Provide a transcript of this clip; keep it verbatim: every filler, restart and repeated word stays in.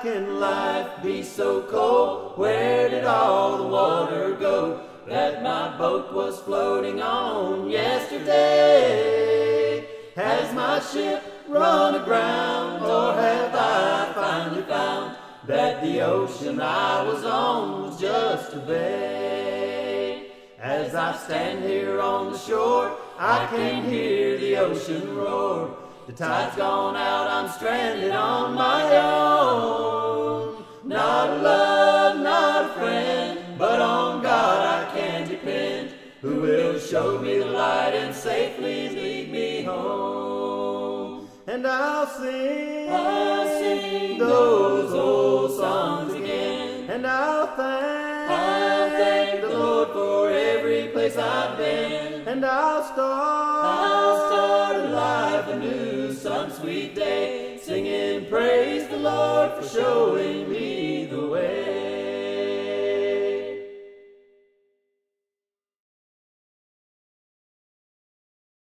can life be so cold? Where did all the water go that my boat was floating on yesterday? Has my ship run aground, or have I finally found that the ocean I was on was just a bay? As I stand here on the shore, I can hear the ocean roar. The tide's gone out, I'm stranded on my own. Not a love, not a friend, but on God I can depend, who will show me the light and safely lead me home. And I'll sing, I'll sing those old songs again, and I'll thank, I'll thank the Lord for every place I've been, and I'll start, I'll start a life anew some sweet day, singing praise the Lord for showing me